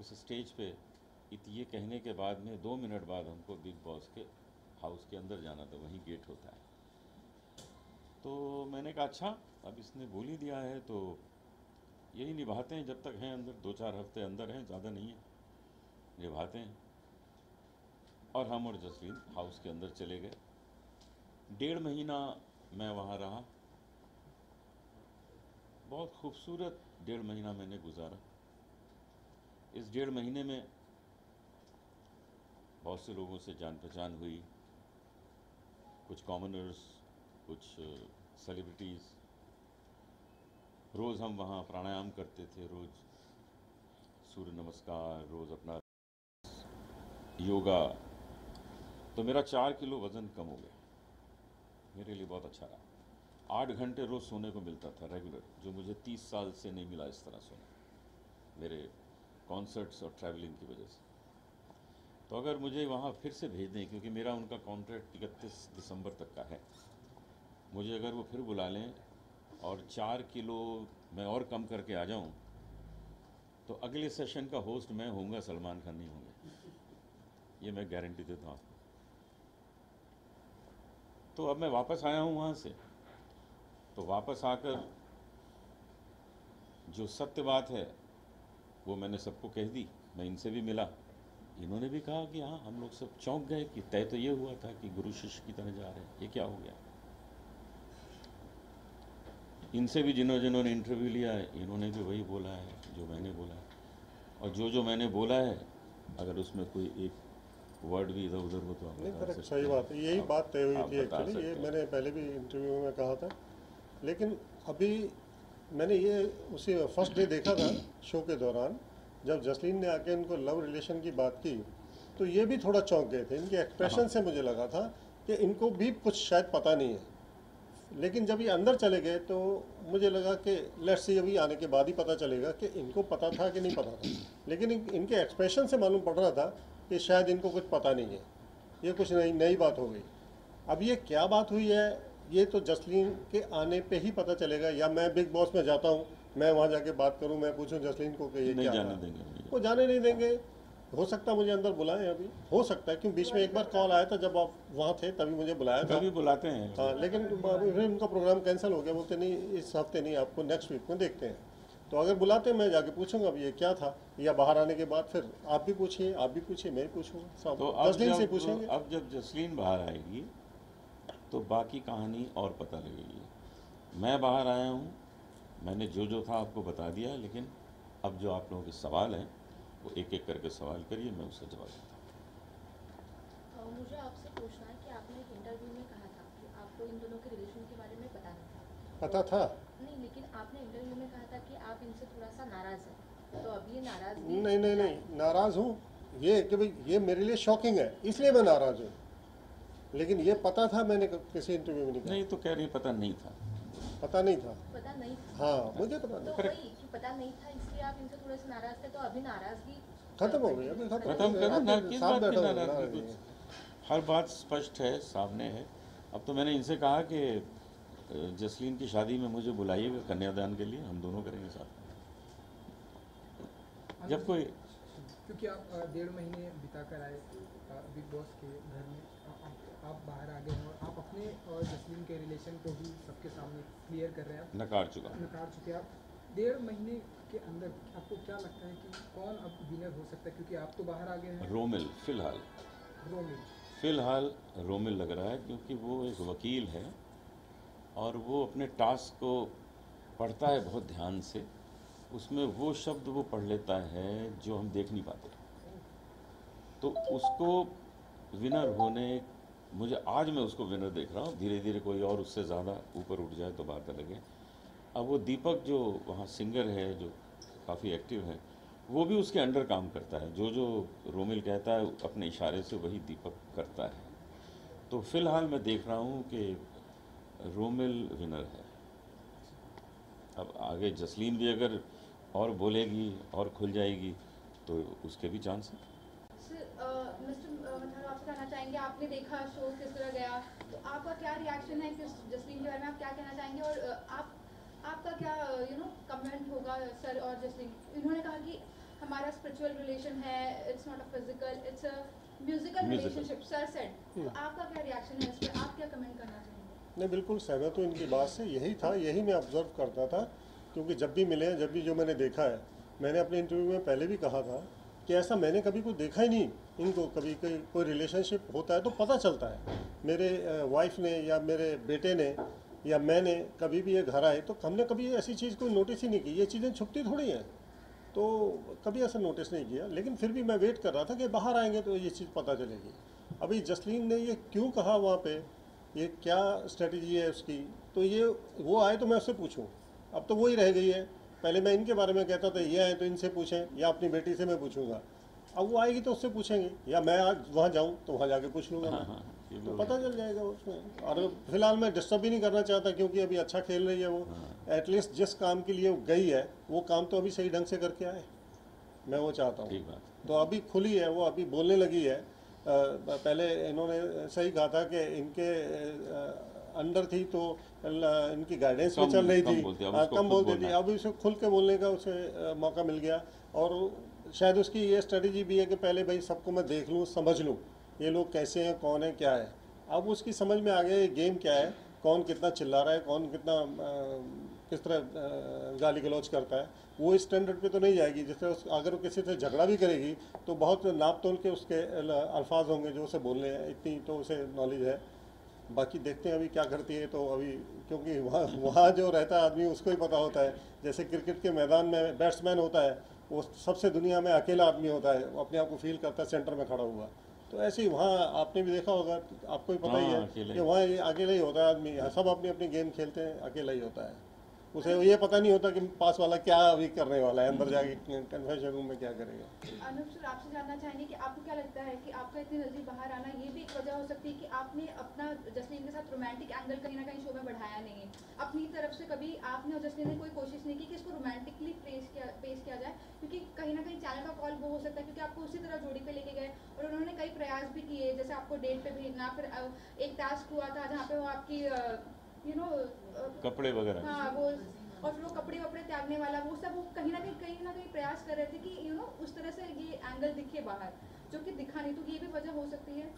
उस स्टेज पे ये कहने के बाद में 2 मिनट बाद हमको बिग बॉस के हाउस के अंदर जाना था, वहीं गेट होता है। तो मैंने कहा अच्छा, अब इसने बोल ही दिया है तो यही निभाते हैं, जब तक हैं अंदर, 2-4 हफ्ते अंदर हैं, ज़्यादा नहीं है, निभाते हैं। और हम और जसलीन हाउस के अंदर चले गए। 1.5 महीना मैं वहाँ रहा। बहुत खूबसूरत 1.5 महीना मैंने गुजारा। इस 1.5 महीने में बहुत से लोगों से जान पहचान हुई, कुछ कॉमनर्स, कुछ सेलिब्रिटीज़। रोज़ हम वहाँ प्राणायाम करते थे, रोज़ सूर्य नमस्कार, रोज़ अपना योगा। तो मेरा 4 किलो वज़न कम हो गया, मेरे लिए बहुत अच्छा रहा। 8 घंटे रोज़ सोने को मिलता था रेगुलर, जो मुझे 30 साल से नहीं मिला इस तरह सोना, मेरे कॉन्सर्ट्स और ट्रैवलिंग की वजह से। तो अगर मुझे वहाँ फिर से भेज दें, क्योंकि मेरा उनका कॉन्ट्रैक्ट 31 दिसंबर तक का है, मुझे अगर वो फिर बुला लें और 4 किलो मैं और कम करके आ जाऊँ, तो अगले सेशन का होस्ट मैं होऊंगा, सलमान खान नहीं होंगे, ये मैं गारंटी देता हूँ आपको। तो अब मैं वापस आया हूँ वहाँ से, तो वापस आकर जो सत्य बात है वो मैंने सबको कह दी। मैं इनसे भी मिला, इन्होंने भी कहा कि हाँ, हम लोग सब चौंक गए कि तय तो ये हुआ था कि गुरु शिष्य की तरह जा रहे हैं, ये क्या हो गया। इनसे भी जिन्होंने इंटरव्यू लिया है, इन्होंने भी वही बोला है जो मैंने बोला है। और जो मैंने बोला है, अगर उसमें कोई एक वर्ड भी इधर उधर हो तो आप नहीं, बता करेक्ट, सकते सही हैं। बात है, यही बात तय हुई आप थी बता एक्चुअली। ये सकते हैं। मैंने पहले भी इंटरव्यू में कहा था, लेकिन अभी मैंने ये उसी फर्स्ट डे देखा था शो के दौरान, जब जसलीन ने आके इनको लव रिलेशन की बात की, तो ये भी थोड़ा चौंक गए थे। इनके एक्सप्रेशन हाँ, से मुझे लगा था कि इनको भी कुछ शायद पता नहीं है। लेकिन जब ये अंदर चले गए तो मुझे लगा कि लेट्स सी, अभी आने के बाद ही पता चलेगा कि इनको पता था कि नहीं पता था। लेकिन इनके एक्सप्रेशन से मालूम पड़ रहा था कि शायद इनको कुछ पता नहीं है, ये कुछ नई नई बात हो गई। अब ये क्या बात हुई है, ये तो जसलीन के आने पे ही पता चलेगा, या मैं बिग बॉस में जाता हूँ, मैं वहाँ जाके बात करूँ, मैं पूछूँ जसलीन को कि ये नहीं क्या जाने था। देंगे मुझे। वो जाने नहीं देंगे। हो सकता है मुझे अंदर बुलाएं, अभी हो सकता है, क्यों बीच में एक बार कॉल आया था जब आप वहाँ थे, तभी मुझे बुलाया था। कभी बुलाते हैं हाँ, वो। लेकिन फिर उनका प्रोग्राम कैंसिल हो गया, बोलते नहीं इस हफ्ते नहीं, आपको नेक्स्ट वीक में देखते हैं। तो अगर बुलाते मैं जाके पूछूंगा अब ये क्या था, या बाहर आने के बाद फिर आप भी पूछिए, आप भी पूछिए, मैं भी पूछूंगा, तो सब अब 10 दिन से जब पूछेंगे। अब जब जसलीन बाहर आएगी तो बाकी कहानी और पता लगेगी। मैं बाहर आया हूँ, मैंने जो था आपको बता दिया, लेकिन अब जो आप लोगों के सवाल हैं वो एक एक करके सवाल करिए, मैं उसका जवाब देता हूँ। मुझे आपसे पूछना है कि आपने एक इंटरव्यू में कहा था कि आपको इन दोनों के रिलेशन के बारे में पता नहीं था। पता था? नहीं, लेकिन आपने इंटरव्यू में कहा था कि आप इनसे थोड़ा सा नाराज़ हैं, तो अब ये नाराज़गी नहीं नहीं नहीं, नाराज़ हूँ ये कि भाई ये मेरे लिए शॉकिंग है, इसलिए मैं नाराज़ हूँ। लेकिन ये पता था, मैंने किसी इंटरव्यू में नहीं नहीं, कहा। तो कह रही पता नहीं था। पता नहीं था? पता नहीं था। हाँ, मुझे पता तो नहीं। वही कि पता नहीं था, इसलिए आप इनसे थोड़े से नाराज़ थे, तो अभी नाराज़गी खत्म हो गई, अभी खत्म खत्म करो ना, आपके किस साथ बात की बैठा नाराज़गी, नाराज़गी है। कुछ हर बात स्पष्ट है, सामने है। अब तो मैंने इनसे कहा कि जसलीन की शादी में मुझे बुलाइएगा कन्यादान के लिए, हम दोनों करेंगे साथ में। जब कोई, क्योंकि आप 1.5 महीने बिता कर आए बिग बॉस के घर में, आप बाहर आ गए हैं और आप अपने और जसलीन के रिलेशन को भी सबके सामने क्लियर कर रहे हैं, नकार चुका। नकार चुके आप। 1.5 महीने के अंदर आपको क्या लगता है कि कौन अब विनर हो सकता है, क्योंकि आप तो बाहर आ गए हैं? रोमिल, फिलहाल रोमिल लग रहा है, क्योंकि वो एक वकील है और वो अपने टास्क को पढ़ता है बहुत ध्यान से। उसमें वो शब्द वो पढ़ लेता है जो हम देख नहीं पाते, तो उसको विनर होने, मुझे आज मैं उसको विनर देख रहा हूँ। धीरे धीरे कोई और उससे ज़्यादा ऊपर उठ जाए तो बात अलग है। अब वो दीपक जो वहाँ सिंगर है, जो काफ़ी एक्टिव है, वो भी उसके अंडर काम करता है। जो रोमिल कहता है अपने इशारे से वही दीपक करता है। तो फिलहाल मैं देख रहा हूँ कि रोमिल विनर है। अब आगे जसलीन भी अगर और बोलेगी और खुल जाएगी तो उसके भी चांस हैं। मिस्टर मतलब आपसे कहना चाहेंगे, आपने देखा शो किस तरह गया, तो आपका क्या रिएक्शन है किस जसलीन के बारे में, आप क्या कहना चाहेंगे, और आपका क्या कमेंट होगा सर और जसलीन? इन्होंने कहा कि हमारा स्पिरिचुअल रिलेशन है, it's not a physical, it's a musical relationship, sir said. तो आपका क्या रिएक्शन है इस पे, आप क्या कमेंट करना चाहेंगे? नहीं, बिल्कुल सहमत हूँ इनकी बात से। यही था, यही मैं ऑब्ज़र्व करता था, क्योंकि जब भी मिले हैं, जब भी जो मैंने देखा है, मैंने अपने इंटरव्यू में पहले भी कहा था कि ऐसा मैंने कभी कुछ देखा ही नहीं। इनको कभी कोई रिलेशनशिप होता है तो पता चलता है। मेरे वाइफ ने या मेरे बेटे ने या मैंने कभी भी ये घर आए तो हमने कभी ऐसी चीज़ कोई नोटिस ही नहीं की। ये चीज़ें छुपती थोड़ी हैं, तो कभी ऐसा नोटिस नहीं किया। लेकिन फिर भी मैं वेट कर रहा था कि बाहर आएंगे तो ये चीज़ पता चलेगी। अभी जसलीन ने ये क्यों कहा वहाँ पे, ये क्या स्ट्रेटजी है उसकी, तो ये वो आए तो मैं उससे पूछूं। अब तो वही रह गई है। पहले मैं इनके बारे में कहता था ये आए तो इनसे पूछें, या अपनी बेटी से मैं पूछूंगा। अब वो आएगी तो उससे पूछेंगे, या मैं आज वहाँ जाऊँ तो वहाँ जाके पूछ लूँगा मैं, तो पता चल जाएगा उसमें। और फिलहाल मैं डिस्टर्ब भी नहीं करना चाहता, क्योंकि अभी अच्छा खेल रही है वो। एटलीस्ट जिस काम के लिए वो गई है वो काम तो अभी सही ढंग से करके आए, मैं वो चाहता ठीक हूँ। बात। तो अभी खुली है वो, अभी बोलने लगी है। पहले इन्होंने सही कहा था कि इनके अंडर थी तो इनकी गाइडेंस में चल रही थी, कम बोलती थी। अभी उसे खुल के बोलने का उसे मौका मिल गया। और शायद उसकी ये स्ट्रेटजी भी है कि पहले भाई सबको मैं देख लूँ, समझ लूँ ये लोग कैसे हैं, कौन है, क्या है। अब उसकी समझ में आ गया ये गेम क्या है, कौन कितना चिल्ला रहा है, कौन कितना किस तरह गाली गलौज करता है। वो इस स्टैंडर्ड पे तो नहीं जाएगी। जिस तरह अगर वो किसी से झगड़ा भी करेगी तो बहुत नाप तोल के उसके अल्फाज होंगे जो उसे बोलने हैं, इतनी तो उसे नॉलेज है। बाकी देखते हैं अभी क्या करती है। तो अभी क्योंकि वहाँ जो रहता है आदमी उसको ही पता होता है। जैसे क्रिकेट के मैदान में बैट्समैन होता है, वो सबसे दुनिया में अकेला आदमी होता है, वो अपने आप को फील करता है सेंटर में खड़ा हुआ। तो ऐसे ही वहाँ आपने भी देखा होगा, आपको भी पता ही है कि वहाँ ये अकेला ही होता है आदमी। सब अपनी अपनी गेम खेलते हैं, अकेला ही होता है। उसे ये पता नहीं होता कि पास वाला क्या अभी करने वाला है, अंदर जाके कन्फेशन रूम में क्या करेगा। अनूप सर, आपसे जानना चाहेंगे कि आपको क्या लगता है कि आपका इतनी जल्दी बाहर आना ये भी एक वजह हो सकती है कि आपने अपना जसलीन के साथ रोमांटिक एंगल कहीं ना कहीं शो में बढ़ाया नहीं है अपनी तरफ से। कभी आपने और जसलीन ने कोई कोशिश नहीं की कि इसको रोमांटिकली पेश किया जाए, क्योंकि कहीं ना कहीं चैनल का कॉल वो हो सकता है, क्योंकि आपको उसी तरह जोड़ी पे लेके गए और उन्होंने कई प्रयास भी किए, जैसे आपको डेट पे भेजना। फिर एक टास्क हुआ था जहाँ पे वो आपकी कपड़े वगैरह, हाँ वो, और फिर वो कपड़े वपड़े त्यागने वाला, वो सब वो कहीं ना कहीं प्रयास कर रहे थे कि उस तरह से ये एंगल दिखे बाहर, जो कि दिखा नहीं। तो ये भी वजह हो सकती है।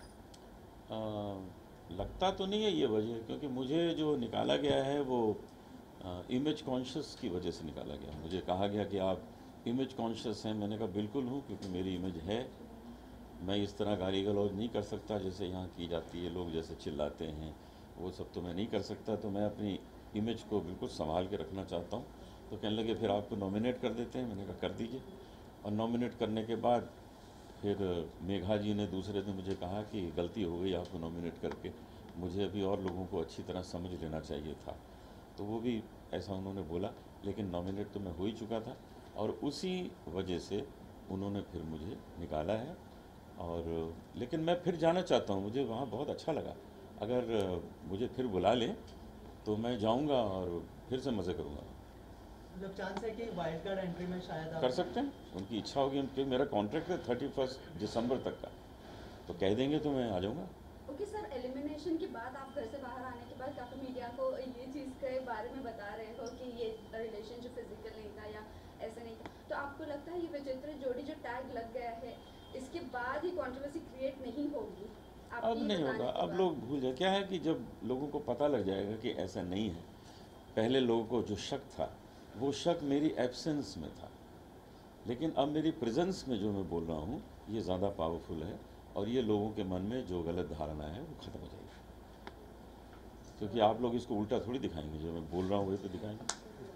लगता तो नहीं है ये वजह, क्योंकि मुझे जो निकाला गया है वो इमेज कॉन्शियस की वजह से निकाला गया। मुझे कहा गया कि आप इमेज कॉन्शियस हैं। मैंने कहा बिल्कुल हूँ, क्योंकि मेरी इमेज है। मैं इस तरह गाली गलौज नहीं कर सकता जैसे यहाँ की जाती है, लोग जैसे चिल्लाते हैं वो सब तो मैं नहीं कर सकता। तो मैं अपनी इमेज को बिल्कुल संभाल के रखना चाहता हूँ। तो कहने लगे फिर आपको नॉमिनेट कर देते हैं। मैंने कहा कर दीजिए। और नॉमिनेट करने के बाद फिर मेघा जी ने दूसरे दिन मुझे कहा कि गलती हो गई आपको नॉमिनेट करके, मुझे अभी और लोगों को अच्छी तरह समझ लेना चाहिए था। तो वो भी ऐसा उन्होंने बोला, लेकिन नॉमिनेट तो मैं हो ही चुका था। और उसी वजह से उन्होंने फिर मुझे निकाला है। और लेकिन मैं फिर जाना चाहता हूँ, मुझे वहाँ बहुत अच्छा लगा। अगर मुझे फिर बुला लें तो मैं जाऊंगा और फिर से मज़े करूंगा। मतलब चांस है कि वाइल्ड कार्ड एंट्री में शायद कर सकते हैं, उनकी इच्छा होगी। क्योंकि मेरा कॉन्ट्रैक्ट है 31 दिसंबर तक का, तो कह देंगे तो मैं आ जाऊंगा। ओके सर, एलिमिनेशन के बाद आप घर से बाहर आने के बाद काफ़ी मीडिया को ये चीज़ के बारे में बता रहे हो कि ये रिलेशनशिप फिजिकल नहीं था या ऐसा नहीं था, तो आपको लगता है ये विचित्र जोड़ी जो टैग लग गया है इसके बाद ही कंट्रोवर्सी क्रिएट नहीं होगी? अब नहीं होगा, अब लोग भूल जाए। क्या है कि जब लोगों को पता लग जाएगा कि ऐसा नहीं है, पहले लोगों को जो शक था वो शक मेरी एब्सेंस में था, लेकिन अब मेरी प्रेजेंस में जो मैं बोल रहा हूँ ये ज़्यादा पावरफुल है। और ये लोगों के मन में जो गलत धारणा है वो ख़त्म हो जाएगी। क्योंकि आप लोग इसको उल्टा थोड़ी दिखाएंगे, जो मैं बोल रहा हूँ वही तो दिखाएंगे।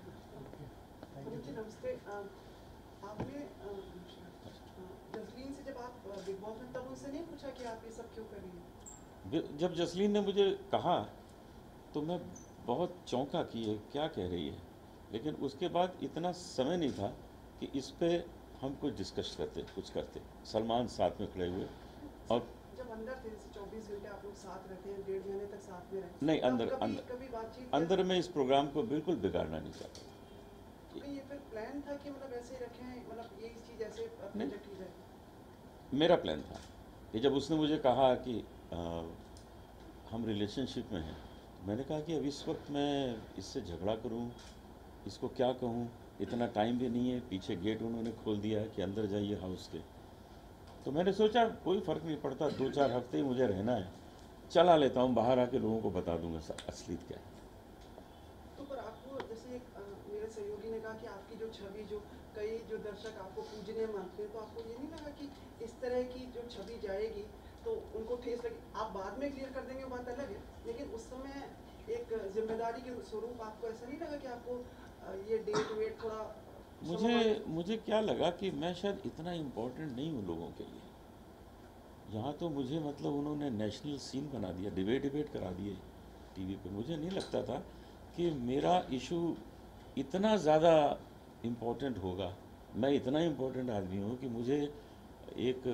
नमस्ते। आपने जसलीन से जब आप बिग बॉस में, तब उनसे नहीं पूछा कि आप ये सब क्यों कर रही हैं? जब जसलीन ने मुझे कहा तो मैं बहुत चौंका कि ये क्या कह रही है, लेकिन उसके बाद इतना समय नहीं था कि इस पे हम कुछ डिस्कस करते, कुछ करते। सलमान साथ में खड़े हुए और जब अंदर थे, 24 घंटे आप लोग साथ रहते हैं, 1.5 महीने तक साथ में रहते हैं, नहीं, कभी बातचीत अंदर में इस प्रोग्राम को बिल्कुल बिगाड़ना नहीं चाहता। तो ये फिर प्लान था कि मतलब ऐसे ही रखें, मतलब ये चीज़ ऐसे प्रोजेक्ट की जाए? मेरा प्लान था कि जब उसने मुझे कहा कि हम रिलेशनशिप में हैं, मैंने कहा कि अब इस वक्त मैं इससे झगड़ा करूं, इसको क्या कहूं, इतना टाइम भी नहीं है, पीछे गेट उन्होंने खोल दिया है कि अंदर जाइए हाउस के। तो मैंने सोचा कोई फ़र्क नहीं पड़ता, 2-4 हफ्ते ही मुझे रहना है, चला लेता हूँ, बाहर आके लोगों को बता दूंगा असलियत क्या है। तो पर आपको जैसे एक मेरे सहयोगी ने कहा कि आपकी जो छवि, जो कई जो दर्शक आपको पूजनीय मानते हैं, तो आपको ये नहीं लगा कि इस तरह की जो छवि जाएगी तो उनको ठेस लगी? आप बाद में क्लियर कर देंगे वो बात अलग है, लेकिन उस समय एक जिम्मेदारी के स्वरूप आपको ऐसा नहीं लगा कि आपको ये डेट वेट थोड़ा मुझे क्या लगा कि मैं शायद इतना इम्पोर्टेंट नहीं हूँ लोगों के लिए। यहाँ तो मुझे मतलब उन्होंने नेशनल सीन बना दिया, डिबेट करा दिए टीवी पे। मुझे नहीं लगता था कि मेरा इशू इतना ज़्यादा इम्पोर्टेंट होगा। मैं इतना इम्पोर्टेंट आदमी हूँ कि मुझे एक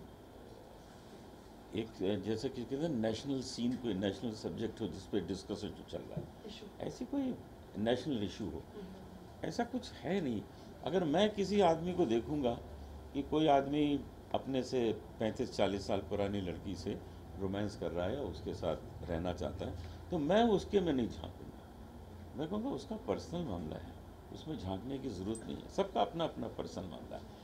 जैसे कि कहते हैं नेशनल सीन, कोई नेशनल सब्जेक्ट हो जिस पे डिस्कशन जो चल रहा है, ऐसी कोई नेशनल इशू हो, ऐसा कुछ है नहीं। अगर मैं किसी आदमी को देखूंगा कि कोई आदमी अपने से 35-40 साल पुरानी लड़की से रोमांस कर रहा है और उसके साथ रहना चाहता है, तो मैं उसके में नहीं झांकूंगा। मैं कहूँगा उसका पर्सनल मामला है, उसमें झांकने की ज़रूरत नहीं है, सबका अपना अपना पर्सनल मामला है।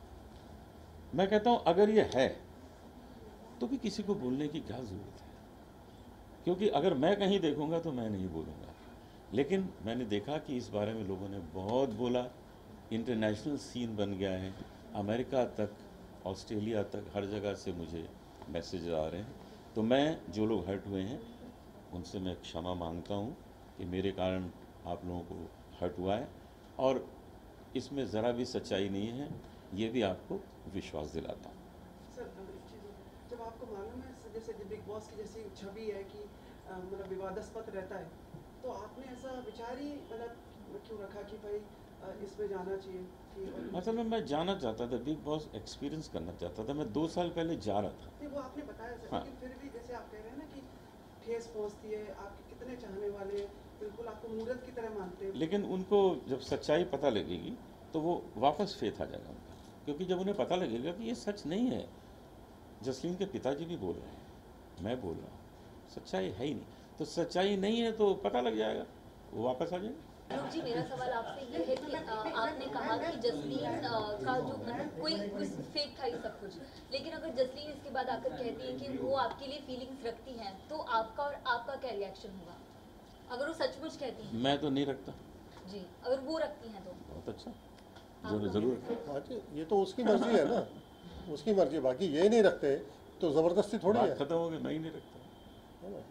मैं कहता हूँ अगर ये है तो भी किसी को बोलने की क्या ज़रूरत है, क्योंकि अगर मैं कहीं देखूंगा तो मैं नहीं बोलूँगा। लेकिन मैंने देखा कि इस बारे में लोगों ने बहुत बोला, इंटरनेशनल सीन बन गया है, अमेरिका तक, ऑस्ट्रेलिया तक, हर जगह से मुझे मैसेज आ रहे हैं। तो मैं, जो लोग हर्ट हुए हैं उनसे मैं क्षमा मांगता हूँ कि मेरे कारण आप लोगों को हर्ट हुआ है, और इसमें ज़रा भी सच्चाई नहीं है, ये भी आपको विश्वास दिलाता हूँ। सर एक चीज़, जब आपको मालूम है जैसे बिग बॉस की जैसी छवि है कि मतलब विवादास्पद रहता है, तो आपने ऐसा विचार ही मतलब क्यों रखा कि भाई इसमें जाना चाहिए कि असल में मैं जाना चाहता था, बिग बॉस एक्सपीरियंस करना चाहता था। मैं 2 साल पहले जा रहा था। नहीं वो आपने बताया सर, हाँ। लेकिन फिर भी जैसे आप कह रहे हैं ना कि ठेस पहुंचती है, आपके कितने चाहने वाले बिल्कुल आपको मूर्त की तरह मानते हैं, लेकिन उनको जब सच्चाई पता लगेगी तो वो वापस फेथ आ जाएगा उनका, क्योंकि जब उन्हें पता लगेगा कि ये सच नहीं है, जसलीन के पिताजी भी बोल रहे हैं, मैं बोल रहा हूँ, सच्चाई है ही नहीं, तो सच्चाई नहीं है तो पता लग जाएगा, वो वापस आ जाएगा। अनुप जी, मेरा सवाल आपसे ये है कि आपने कहा कि जसलीन का जो मतलब कोई कुछ फेक था ये सब कुछ, लेकिन अगर जसलीन इसके बाद आकर कहती है कि वो आपके लिए फीलिंग्स रखती हैं, तो आपका और आपका क्या रिएक्शन होगा अगर वो सचमुच कहती हैं? मैं तो नहीं रखता जी, अगर वो रखती हैं तो बहुत अच्छा, जरूर। हाँ जी, ये तो उसकी मर्जी है ना, उसकी मर्जी। बाकी ये नहीं रखते तो ज़बरदस्ती थोड़ी है। बात खत्म हो गई, मैं ही नहीं रखता। है ना?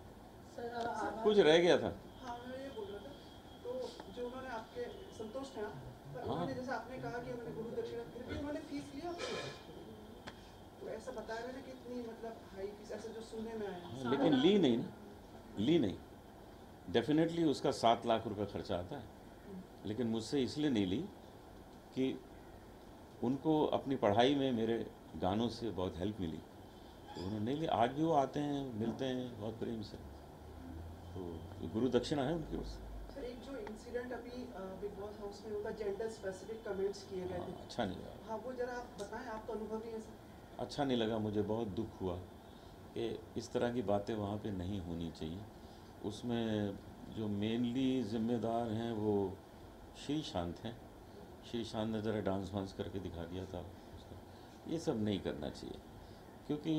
कुछ रह गया था। हाँ मैं ये बोल रहा था, तो जो उन्होंने आपके संतुष्ट हैं, पर हाँ। उन्होंने जैसे आपने कहा कि उन्होंने गुरु दक्षिणा, फिर भी उन्होंने फीस लिया आपसे, तो ऐसा बता रहे हैं कि इतनी मतलब हाई फीस, ऐसा जो सुनने में आया। हाँ, लेकिन ली नहीं ना, ली नहीं। डेफिनेटली उसका 7 लाख रुपए खर्चा आता है, लेकिन मुझसे इसलिए नहीं ली कि उनको अपनी पढ़ाई में मेरे गानों से बहुत हेल्प मिली, तो उन्होंने नहीं ली। आज भी वो आते हैं, मिलते हैं बहुत प्रेम से, तो ये गुरु दक्षिणा है उनकी ओर से। सर एक जो इंसिडेंट अभी बिग बॉस हाउस में होता, जेंडर स्पेसिफिक कमेंट्स किए गए थे, अच्छा नहीं लगा, हाँ वो जरा आप बताएं, आप तो अनुभवी हैं सर। अच्छा नहीं लगा, मुझे बहुत दुख हुआ कि इस तरह की बातें वहाँ पे नहीं होनी चाहिए। उसमें जो मेनली ज़िम्मेदार हैं वो श्री शांत हैं। श्री शांत ने ज़रा डांस वांस करके दिखा दिया था उसका। ये सब नहीं करना चाहिए, क्योंकि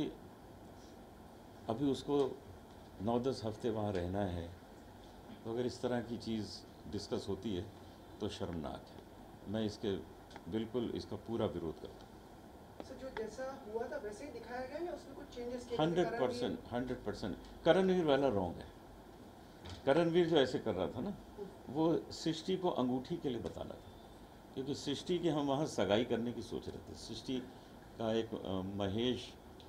अभी उसको 9-10 हफ्ते वहाँ रहना है, तो अगर इस तरह की चीज़ डिस्कस होती है तो शर्मनाक है। मैं इसके बिल्कुल इसका पूरा विरोध करता हूँ। सर जो जैसा हुआ था वैसे ही दिखाया गया या उसमें कुछ चेंजेस किए? 100%। करणवीर वाला रॉन्ग है। करणवीर जो ऐसे कर रहा था ना, वो सृष्टि को अंगूठी के लिए बताना था, क्योंकि सृष्टि की हम वहाँ सगाई करने की सोच रहे थे। सृष्टि का एक मनीष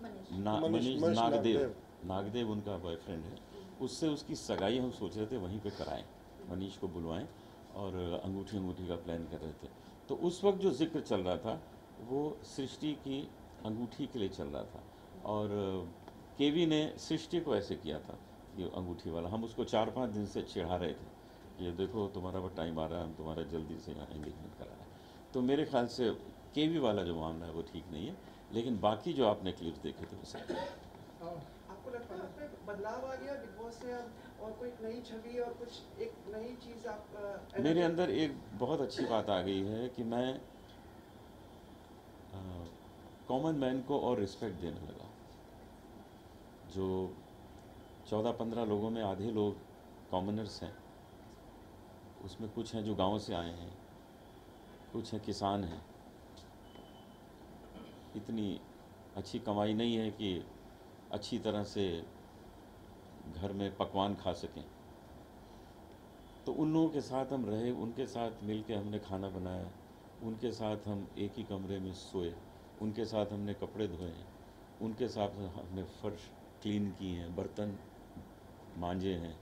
नागदेव उनका बॉयफ्रेंड है, उससे उसकी सगाई हम सोच रहे थे वहीं पे कराएं, मनीष को बुलवाएं, और अंगूठी का प्लान कर रहे थे। तो उस वक्त जो जिक्र चल रहा था वो सृष्टि की अंगूठी के लिए चल रहा था, और केवी ने सृष्टि को ऐसे किया था, ये अंगूठी वाला। हम उसको 4-5 दिन से चिढ़ा रहे थे, ये देखो तुम्हारा वो टाइम आ रहा है, हम तुम्हारा जल्दी से यहाँ एंगेजमेंट करा रहे हैं। तो मेरे ख्याल से केवी वाला जो मामला है वो ठीक नहीं है, लेकिन बाकी जो आपने क्लिप्स देखे थे वो सही है। आपको लगता है आप में बदलाव आ गया बिग बॉस से अब, और कोई नई छवि और कुछ एक नई चीज़ आप मेरे अंदर एक बहुत अच्छी बात आ गई है कि मैं कॉमन मैन को और रिस्पेक्ट देने लगा। जो 14-15 लोगों में आधे लोग कॉमनर्स हैं, उसमें कुछ हैं जो गांव से आए हैं, कुछ हैं किसान हैं। इतनी अच्छी कमाई नहीं है कि अच्छी तरह से घर में पकवान खा सकें, तो उन लोगों के साथ हम रहे, उनके साथ मिलके हमने खाना बनाया, उनके साथ हम एक ही कमरे में सोए, उनके साथ हमने कपड़े धोए, उनके साथ हमने फर्श क्लीन किए हैं, बर्तन मांजे हैं।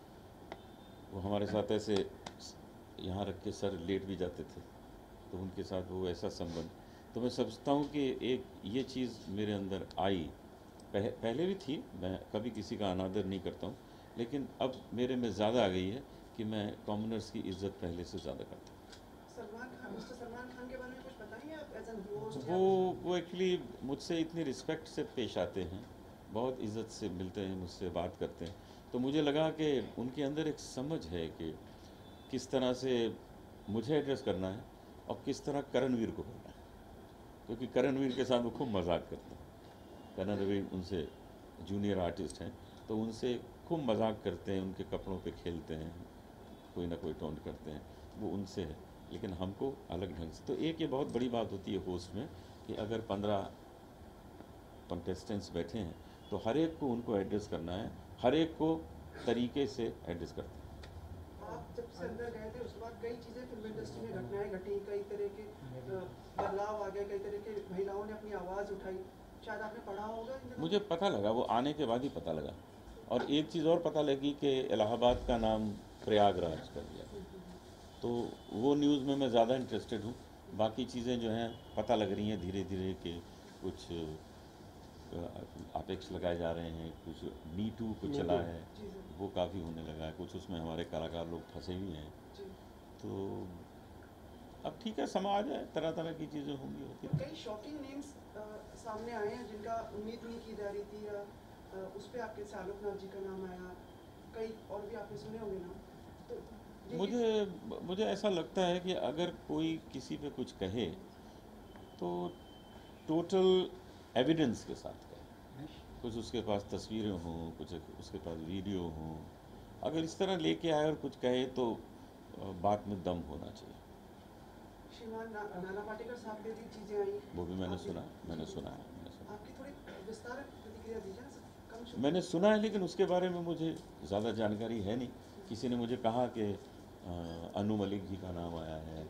वो हमारे साथ ऐसे यहाँ रख के सर लेट भी जाते थे, तो उनके साथ वो ऐसा संबंध। तो मैं समझता हूँ कि एक ये चीज़ मेरे अंदर आई, पहले भी थी, मैं कभी किसी का अनादर नहीं करता हूँ, लेकिन अब मेरे में ज़्यादा आ गई है कि मैं कॉमनर्स की इज़्ज़त पहले से ज़्यादा करता हूँ। मिस्टर सलमान खान के बारे में कुछ बताइए आप एज एन होस्ट। वो एक्चुअली मुझसे इतनी रिस्पेक्ट से पेश आते हैं, बहुत इज़्ज़त से मिलते हैं, मुझसे बात करते हैं, तो मुझे लगा कि उनके अंदर एक समझ है कि किस तरह से मुझे एड्रेस करना है और किस तरह करणवीर को करना है, क्योंकि करणवीर के साथ वो खूब मजाक करते हैं। करणवीर उनसे जूनियर आर्टिस्ट हैं, तो उनसे खूब मजाक करते हैं, उनके कपड़ों पे खेलते हैं, कोई ना कोई टोंट करते हैं, वो उनसे है, लेकिन हमको अलग ढंग से। तो एक ये बहुत बड़ी बात होती है होस्ट में कि अगर 15 कंटेस्टेंट्स बैठे हैं तो हर एक को उनको एड्रेस करना है, हर एक को तरीके से एड्रेस करते हैं। आप जब से अंदर गए थे उसके बाद कई चीज़ें फिल्म इंडस्ट्री में घटनाएं घटी, कई तरह के बदलाव आ गए, कई तरह के महिलाओं ने अपनी आवाज़ उठाई, शायद आपने पढ़ा होगा। मुझे पता लगा, वो आने के बाद ही पता लगा। और एक चीज़ और पता लगी कि इलाहाबाद का नाम प्रयागराज कर दिया, तो वो न्यूज़ में मैं ज़्यादा इंटरेस्टेड हूँ। बाकी चीज़ें जो हैं पता लग रही हैं धीरे धीरे कि कुछ अपेक्ष लगाए जा रहे हैं, कुछ मी टू कुछ चला है, वो काफ़ी होने लगा है, कुछ उसमें हमारे कलाकार लोग फंसे भी हैं। तो अब ठीक है, समाज है, तरह तरह की चीज़ें होंगी, होती हैं। कई शॉकिंग नेम्स सामने आए हैं जिनका उम्मीद नहीं की जा रही थी, या उस पर आपके से आलोकनाथ जी का नाम आया, कई और भी आपने सुने होंगे नाम। तो मुझे ऐसा लगता है कि अगर कोई किसी पे कुछ कहे तो टोटल एविडेंस के साथ कहे, कुछ उसके पास तस्वीरें हों, कुछ उसके पास वीडियो हों। अगर इस तरह लेके आए और कुछ कहे तो बात में दम होना चाहिए। श्रीमान नाना पाटेकर साहब पे भी चीज़ें आई, वो भी मैंने सुना है। आपकी थोड़ी विस्तार प्रतिक्रिया दीजिए ना, कम मैंने सुना है, लेकिन उसके बारे में मुझे ज़्यादा जानकारी है नहीं। किसी ने मुझे कहा कि अनु मलिक जी का नाम आया है,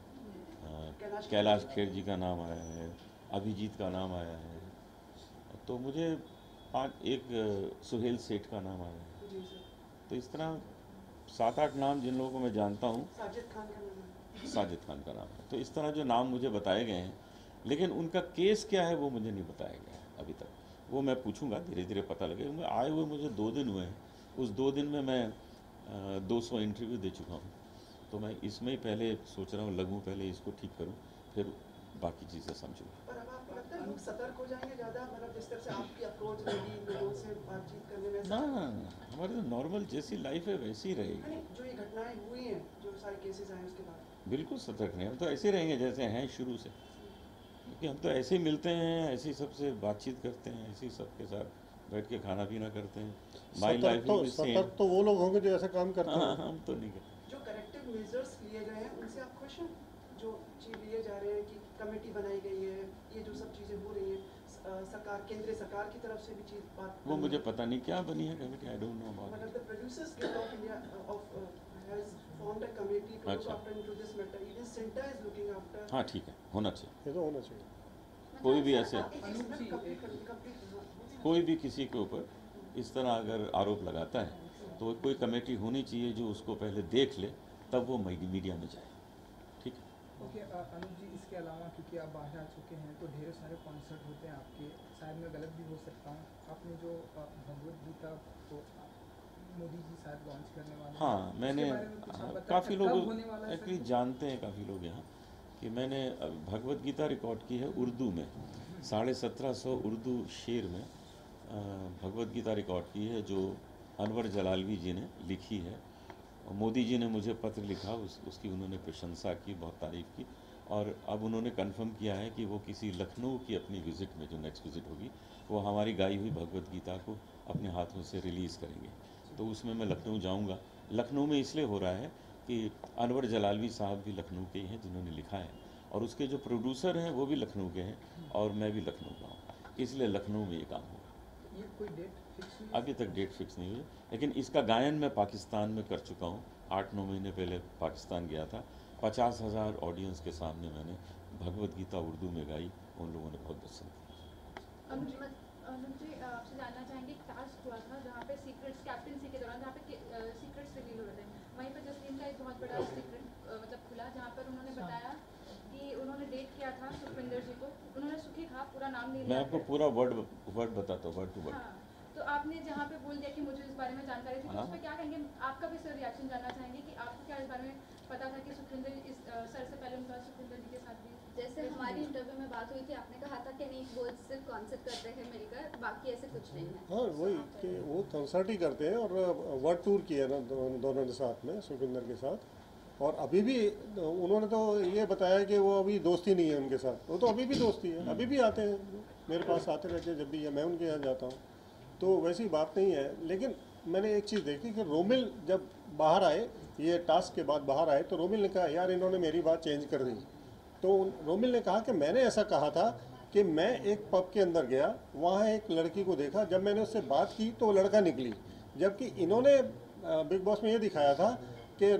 कैलाश खेर जी का नाम आया है, अभिजीत का नाम आया है, तो मुझे एक सुहेल सेठ का नाम आया है। जी सर। तो इस तरह 7-8 नाम जिन लोगों को मैं जानता हूँ, साजिद खान का नाम है। साजिद खान का नाम है। तो इस तरह जो नाम मुझे बताए गए हैं, लेकिन उनका केस क्या है वो मुझे नहीं बताया गया है अभी तक। वो मैं पूछूंगा, धीरे धीरे पता लगेगा। आए हुए मुझे 2 दिन हुए हैं, उस 2 दिन में मैं 200 इंटरव्यू दे चुका हूँ, तो मैं इसमें ही पहले सोच रहा हूँ लगूँ, पहले इसको ठीक करूँ, फिर बाकी चीज़ें समझूँगा। पर अब आपको लगता है लोग सतर्क हो जाएंगे ज़्यादा, मतलब जिस तरह से आपकी अप्रोच रहेगी लोगों से बातचीत करने में? ना, हमारी तो नॉर्मल जैसी लाइफ है वैसी ही रहेगी। नहीं, जो ये घटनाएं हुई हैं, जो सारे केसेस आए उसके बाद बिल्कुल सतर्क नहीं, हम तो ऐसे रहेंगे जैसे हैं शुरू से, क्योंकि हम तो ऐसे ही मिलते हैं, ऐसे ही सबसे बातचीत करते हैं, ऐसे ही सबके साथ बैठ के खाना पीना करते हैं। माई लाइफ सतर्क तो वो लोग होंगे जो ऐसे काम करते हैं। हम तो नहीं करते। जो करेक्टिव मेजर्स लिए गए हैं उनसे आप खुश हैं? जो चीज़ लिए जा रहे हैं कि कमेटी बनाई गई है, ये जो सब चीज़ें हो रही हैं, सरकार, केंद्रीय सरकार की तरफ से भी चीज़ बात, वो मुझे पता नहीं क्या बनी है committee, I don't know about मतलब the producers guild of India has formed a committee to look after into this matter, even centre is looking after. हाँ ठीक है, होना चाहिए। ये तो होना चाहिए। कोई भी ऐसे कंप्लीट कोई भी किसी के ऊपर इस तरह अगर आरोप लगाता है तो कोई कमेटी होनी चाहिए जो उसको पहले देख ले, तब वो मीडिया में जाए। ठीक है। ओके अनुज जी, इसके अलावा क्योंकि आप बाहर आ चुके हैं तो ढेर सारे कॉन्सर्ट होते हैं आपके, शायद मैं गलत भी हो सकता हूँ, आपने जो भगवद गीता तो मोदी जी शायद लॉन्च करने वाले हैं। हाँ, मैंने काफ़ी लोग एक्चुअली जानते हैं, काफ़ी लोग यहाँ, कि मैंने भगवद गीता रिकॉर्ड की है उर्दू में, 1750 उर्दू शेर में भगवत गीता रिकॉर्ड की है जो अनवर जलालवी जी ने लिखी है। और मोदी जी ने मुझे पत्र लिखा, उसकी उन्होंने प्रशंसा की, बहुत तारीफ़ की। और अब उन्होंने कंफर्म किया है कि वो किसी लखनऊ की अपनी विज़िट में, जो नेक्स्ट विज़िट होगी, वो हमारी गाई हुई भगवत गीता को अपने हाथों से रिलीज़ करेंगे। तो उसमें मैं लखनऊ जाऊंगा। लखनऊ में इसलिए हो रहा है कि अनवर जलालवी साहब भी लखनऊ के ही हैं जिन्होंने लिखा है, और उसके जो प्रोड्यूसर हैं वो भी लखनऊ के हैं, और मैं भी लखनऊ का हूँ, इसलिए लखनऊ में ये काम होगा। ये कोई डेट फिक्स हुई? अभी तक डेट फिक्स नहीं हुई, लेकिन इसका गायन मैं पाकिस्तान में कर चुका हूँ। 8-9 महीने पहले पाकिस्तान गया था। 50,000 ऑडियंस के सामने मैंने भगवत गीता उर्दू में गाई, उन लोगों ने बहुत पसंद किया। अनुज जी, आपसे जानना चाहेंगे, एक टास्क हुआ था जहाँ पे सीक्रेट्स कैप्टनसी के दौरान जहाँ पे सीक्रेट्स रिवील हो रहे थे, वहीं पर जसलीन का एक बहुत बड़ा सीक्रेट मतलब खुला, जहाँ पर उन्होंने बताया कि उन्होंने डेट किया था सुखविंदर जी को। उन्होंने सुखी कहा, पूरा नाम नहीं मैं लिया। आपको पूरा वर्ड बताता हूँ, वर्ड टू वर्ड। हाँ, तो आपने जहाँ पे बोल दिया कि मुझे इस बारे में जानकारी थी, तो हाँ। उस पर क्या कहेंगे? आपका भी सर रिएक्शन जानना चाहेंगे कि आपको क्या इस बारे में पता था कि सुखविंदर इस सर से पहले उनका सुखविंदर जी के साथ भी जैसे हमारी इंटरव्यू में बात हुई थी, आपने कहा था कि नहीं, वो सिर्फ कॉन्सर्ट करते हैं मिलकर, बाकी ऐसे कुछ नहीं है। हाँ, वही कि वो कंसर्ट ही करते हैं, और वर्ल्ड टूर किया ना दोनों ने साथ में, सुखविंदर के साथ। और अभी भी उन्होंने तो ये बताया कि वो अभी दोस्ती नहीं है उनके साथ, वो तो अभी भी दोस्ती है, अभी भी आते हैं मेरे पास, आते रहते हैं जब भी, या मैं उनके यहाँ जाता हूँ, तो वैसी बात नहीं है। लेकिन मैंने एक चीज़ देखी कि रोमिल जब बाहर आए, ये टास्क के बाद बाहर आए, तो रोमिल ने कहा यार इन्होंने मेरी बात चेंज कर दी। तो रोमिल ने कहा कि मैंने ऐसा कहा था कि मैं एक पब के अंदर गया, वहाँ एक लड़की को देखा, जब मैंने उससे बात की तो वो लड़का निकली, जबकि इन्होंने बिग बॉस में ये दिखाया था कि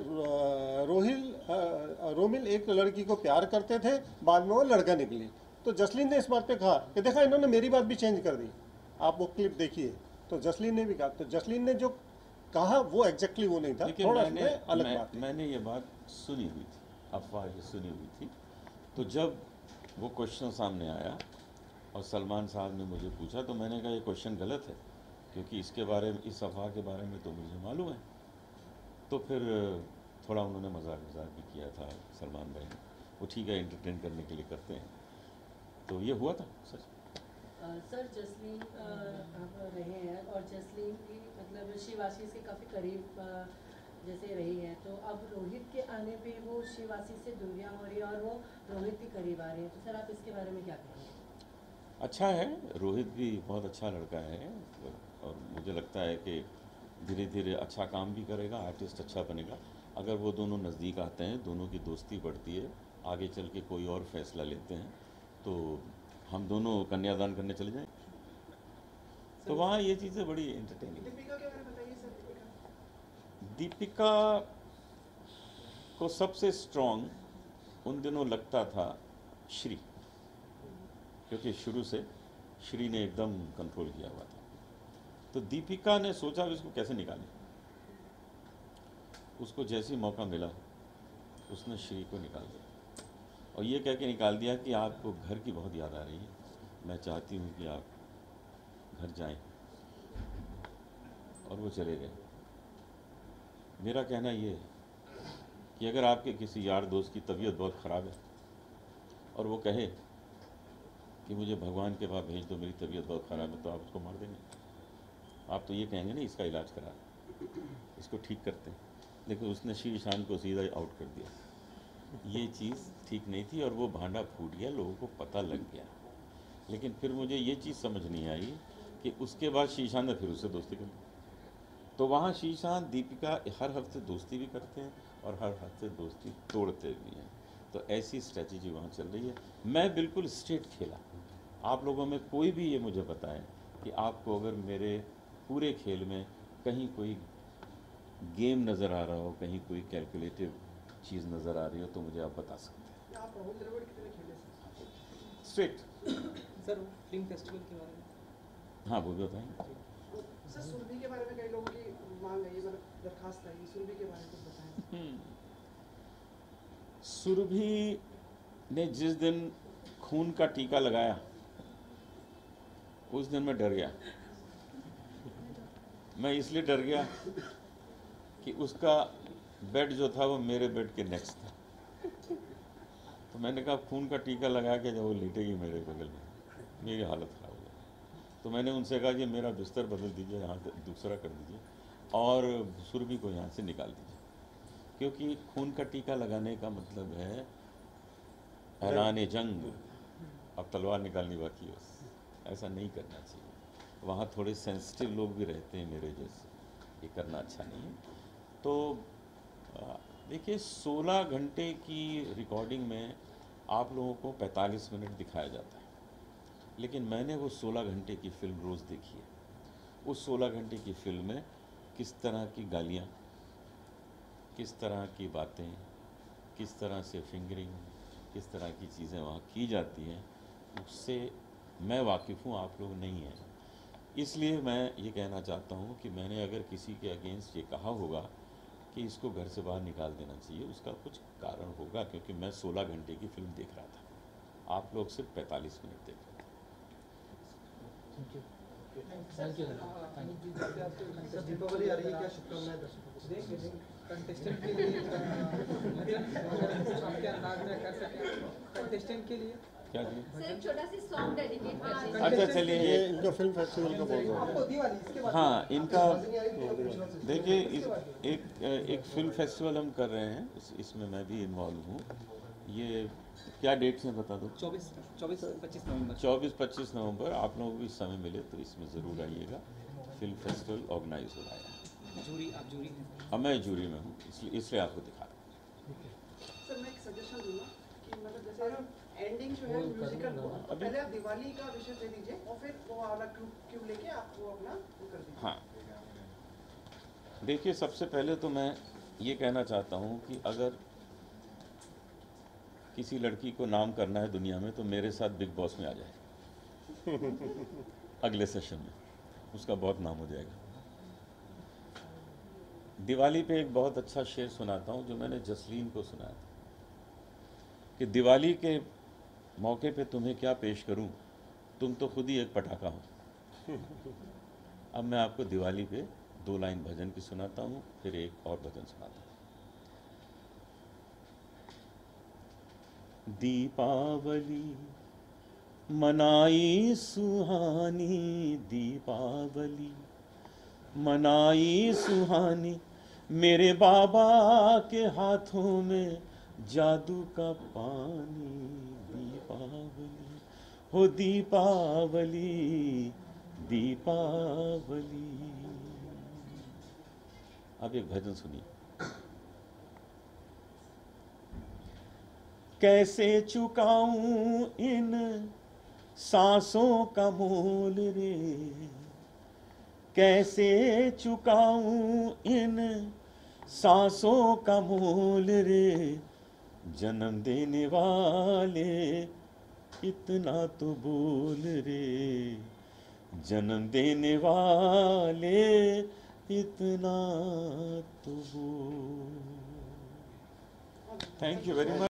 रोमिल एक लड़की को प्यार करते थे, बाद में वो लड़का निकली। तो जसलीन ने इस बात पे कहा कि देखा इन्होंने मेरी बात भी चेंज कर दी, आप वो क्लिप देखिए। तो जसलीन ने भी कहा, तो जसलीन ने जो कहा वो एग्जैक्टली वो नहीं था, लेकिन थोड़ा अलग बात थी। मैंने ये बात सुनी हुई थी, अफवाह ये सुनी हुई थी। तो जब वो क्वेश्चन सामने आया और सलमान साहब ने मुझे पूछा, तो मैंने कहा ये क्वेश्चन गलत है, क्योंकि इसके बारे में, इस अफवाह के बारे में तो मुझे मालूम है। तो फिर थोड़ा उन्होंने मजाक भी किया था सलमान भाई ने, वो ठीक है, एंटरटेन करने के लिए करते हैं। तो ये हुआ था सच। सर जसलीन आप रहे हैं, और जसलीन भी मतलब शिवाशीष के काफ़ी करीब जैसे रही है, तो अब रोहित के आने पे वो शिवाशीष से दूरियां हो रही है और वो रोहित के करीब आ रही है, तो सर आप इसके बारे में क्या कहेंगे? अच्छा है, रोहित भी बहुत अच्छा लड़का है, और मुझे लगता है कि धीरे धीरे अच्छा काम भी करेगा, आर्टिस्ट अच्छा बनेगा। अगर वो दोनों नज़दीक आते हैं, दोनों की दोस्ती बढ़ती है, आगे चल के कोई और फैसला लेते हैं, तो हम दोनों कन्यादान करने चले जाएं, तो वहाँ ये चीज़ें बड़ी एंटरटेनिंग। दीपिका के बारे में बताइए सर। दीपिका को सबसे स्ट्रॉन्ग उन दिनों लगता था श्री, क्योंकि शुरू से श्री ने एकदम कंट्रोल किया हुआ था। तो दीपिका ने सोचा कि इसको कैसे निकालें। उसको जैसे मौका मिला उसने श्री को निकाल दिया, और ये कह के निकाल दिया कि आपको घर की बहुत याद आ रही है, मैं चाहती हूँ कि आप घर जाएं, और वो चले गए। मेरा कहना ये है कि अगर आपके किसी यार दोस्त की तबीयत बहुत ख़राब है और वो कहे कि मुझे भगवान के पास भेज दो, मेरी तबीयत बहुत ख़राब है, तो आप उसको मार देंगे? आप तो ये कहेंगे ना इसका इलाज करा, इसको ठीक करते हैं। लेकिन उसने श्री ईशान को सीधा आउट कर दिया। ये चीज़ ठीक नहीं थी, और वो भांडा फूट गया, लोगों को पता लग गया। लेकिन फिर मुझे ये चीज़ समझ नहीं आई कि उसके बाद शीशान ने फिर उससे दोस्ती कर ली। तो वहाँ शीशान दीपिका हर हफ्ते दोस्ती भी करते हैं और हर हफ्ते दोस्ती तोड़ते भी हैं। तो ऐसी स्ट्रेटजी वहाँ चल रही है। मैं बिल्कुल स्ट्रेट खेला। आप लोगों में कोई भी ये मुझे बताएं कि आपको अगर मेरे पूरे खेल में कहीं कोई गेम नज़र आ रहा हो, कहीं कोई कैलकुलेटिव चीज़ नज़र आ रही हो, तो मुझे आप बता सकते हैं। आप राहुल द्रविड़ की तरह खेले sir. Straight. Sir film festival के बारे में हाँ, वो भी बताएंगे। सर सुरभि के बारे में कई लोगों की मांग है, ये मतलब दरखास्त है, सुरभि के बारे में कुछ बताएं। सुरभि ने जिस दिन खून का टीका लगाया उस दिन मैं डर गया। मैं इसलिए डर गया कि उसका बेड जो था वो मेरे बेड के नेक्स्ट था। तो मैंने कहा खून का टीका लगा के जब वो लेटेगी मेरे बगल में, मेरी हालत ख़राब हो गई। तो मैंने उनसे कहा कि मेरा बिस्तर बदल दीजिए, यहाँ से दूसरा कर दीजिए और सुरभि को यहाँ से निकाल दीजिए, क्योंकि खून का टीका लगाने का मतलब है ऐलान जंग, अब तलवार निकालनी बाकी है, ऐसा नहीं करना चाहिए। वहाँ थोड़े सेंसिटिव लोग भी रहते हैं मेरे जैसे, ये करना अच्छा नहीं है। तो देखिए 16 घंटे की रिकॉर्डिंग में आप लोगों को 45 मिनट दिखाया जाता है, लेकिन मैंने वो 16 घंटे की फिल्म रोज़ देखी है। उस 16 घंटे की फिल्म में किस तरह की गालियाँ, किस तरह की बातें, किस तरह से फिंगरिंग, किस तरह की चीज़ें वहाँ की जाती हैं, उससे मैं वाकिफ़ हूँ, आप लोग नहीं हैं। इसलिए मैं ये कहना चाहता हूँ कि मैंने अगर किसी के अगेंस्ट ये कहा होगा कि इसको घर से बाहर निकाल देना चाहिए, उसका कुछ कारण होगा, क्योंकि मैं 16 घंटे की फिल्म देख रहा था, आप लोग सिर्फ 45 मिनट देख रहे थे। दीपावली आ रही है, क्या शुभकामनाएं दर्शकों? कंटेस्टेंट के लिए आपके अंदाज में कर सकें कंटेस्टेंट के लिए क्या जी? सर एक छोटा सी सॉन्ग डेडिकेट कर अच्छा चलिए ये इनका फिल्म फेस्टिवल का बोल रहा आपको दिवाली इसके बाद हाँ, इनका देखिए एक फिल्म फेस्टिवल हम कर रहे हैं, इसमें मैं भी इन्वॉल्व हूँ। ये क्या डेट्स हैं बता दो? 24-25 नवंबर। 24-25 नवंबर। आप लोगों को इस समय मिले तो इसमें ज़रूर आइएगा। फिल्म फेस्टिवल ऑर्गेनाइज हो रहा है। जूरी, आप जूरी हैं? अब मैं जूरी में हूँ, इसलिए आपको दिखा रहा हूँ। सर मैं एक सजेशन दूंगा कि मतलब जैसे एंडिंग जो है म्यूजिकल हो, पहले आप दिवाली का विषय दे दीजिए और फिर वो वाला क्यों लेके आप वो अपना वो कर दीजिए। हाँ, देखिए सबसे पहले तो मैं ये कहना चाहता हूँ कि अगर किसी लड़की को नाम करना है दुनिया में तो मेरे साथ बिग बॉस में आ जाए अगले सेशन में, उसका बहुत नाम हो जाएगा। दिवाली पे एक बहुत अच्छा शेर सुनाता हूँ जो मैंने जसलीन को सुनाया था कि दिवाली के मौके पे तुम्हें क्या पेश करूँ, तुम तो खुद ही एक पटाखा हो। अब मैं आपको दिवाली पे 2 लाइन भजन की सुनाता हूँ, फिर एक और भजन सुनाता हूँ। दीपावली मनाई सुहानी, दीपावली मनाई सुहानी, मेरे बाबा के हाथों में जादू का पानी। दीपावली हो दीपावली, दीपावली। अब एक भजन सुनिए। कैसे चुकाऊं इन सांसों का मोल रे, कैसे चुकाऊं इन सांसों का मोल रे, जन्म देने वाले इतना तो बोल रे, जन्म देने वाले इतना तो बोल। Thank you very much.